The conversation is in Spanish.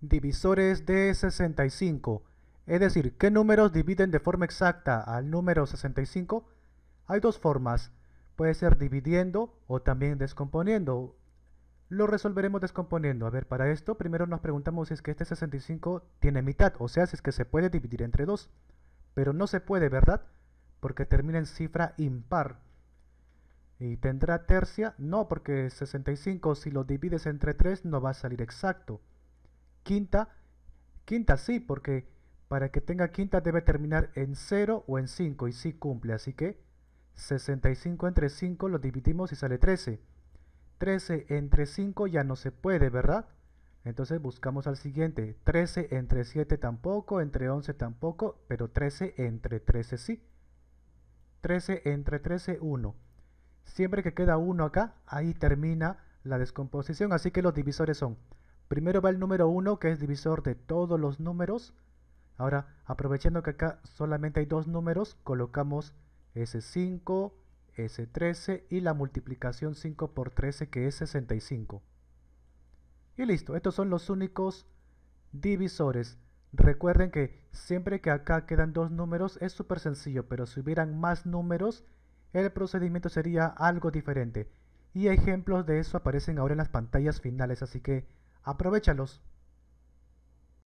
Divisores de 65. Es decir, ¿qué números dividen de forma exacta al número 65? Hay dos formas. Puede ser dividiendo o también descomponiendo. Lo resolveremos descomponiendo. A ver, para esto primero nos preguntamos si es que este 65 tiene mitad, o sea, si es que se puede dividir entre 2. Pero no se puede, ¿verdad? Porque termina en cifra impar. ¿Y tendrá tercia? No, porque 65 si lo divides entre 3 no va a salir exacto. Quinta, quinta sí, porque para que tenga quinta debe terminar en 0 o en 5 y sí cumple, así que 65 entre 5 lo dividimos y sale 13. 13 entre 5 ya no se puede, ¿verdad? Entonces buscamos al siguiente. 13 entre 7 tampoco, entre 11 tampoco, pero 13 entre 13 sí. 13 entre 13, 1. Siempre que queda 1 acá, ahí termina la descomposición, así que los divisores son: primero va el número 1, que es divisor de todos los números. Ahora, aprovechando que acá solamente hay dos números, colocamos S5, S13 y la multiplicación 5 por 13, que es 65. Y listo, estos son los únicos divisores. Recuerden que siempre que acá quedan dos números es súper sencillo, pero si hubieran más números, el procedimiento sería algo diferente. Y ejemplos de eso aparecen ahora en las pantallas finales, así que aprovéchalos.